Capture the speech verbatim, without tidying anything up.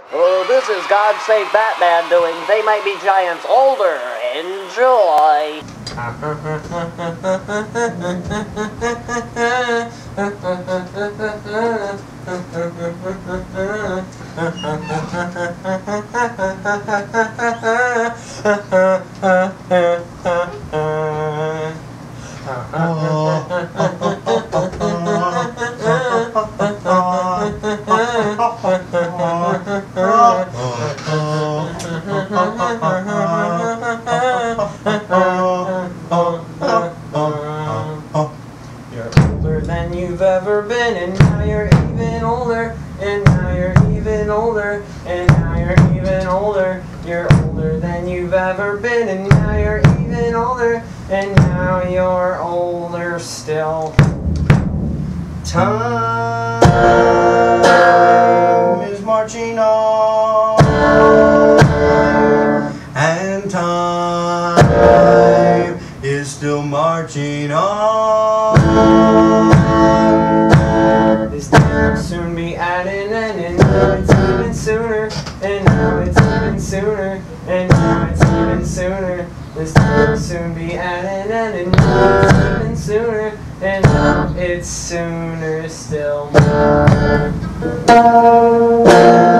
Oh, this is God Save Batman doing They Might Be Giants Older. Enjoy. You're older than you've ever been, and now you're even older, and now you're even older, and now you're even older. You're older than you've ever been, and now you're even older, and now you're older still. Time is marching on, and time is still marching on. This time will soon be at an end, and now it's even sooner, and now it's even sooner, and now it's even sooner. This time will soon be at an end, and now it's even sooner, and now it's sooner still.